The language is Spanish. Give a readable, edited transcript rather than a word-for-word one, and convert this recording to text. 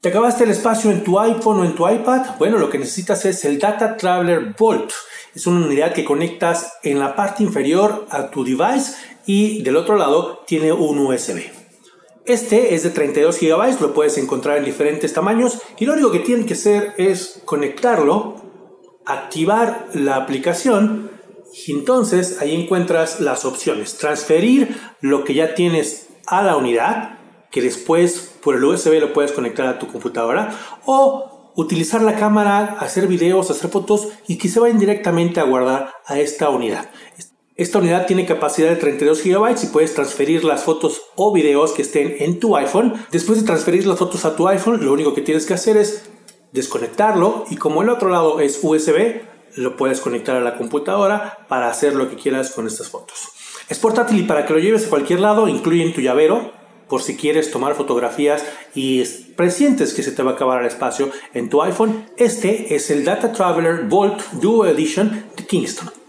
¿Te acabaste el espacio en tu iPhone o en tu iPad? Bueno, lo que necesitas es el Data Traveler Vault. Es una unidad que conectas en la parte inferior a tu device y del otro lado tiene un USB. Este es de 32 GB, lo puedes encontrar en diferentes tamaños y lo único que tienes que hacer es conectarlo, activar la aplicación y entonces ahí encuentras las opciones. Transferir lo que ya tienes a la unidad, que después por el USB lo puedes conectar a tu computadora, o utilizar la cámara, hacer videos, hacer fotos y que se vayan directamente a guardar a esta unidad. Esta unidad tiene capacidad de 32 GB y puedes transferir las fotos o videos que estén en tu iPhone. Después de transferir las fotos a tu iPhone, lo único que tienes que hacer es desconectarlo y como el otro lado es USB, lo puedes conectar a la computadora para hacer lo que quieras con estas fotos. Es portátil y para que lo lleves a cualquier lado, incluye tu llavero por si quieres tomar fotografías y presientes que se te va a acabar el espacio en tu iPhone. Este es el Data Traveler Vault Duo Edition de Kingston.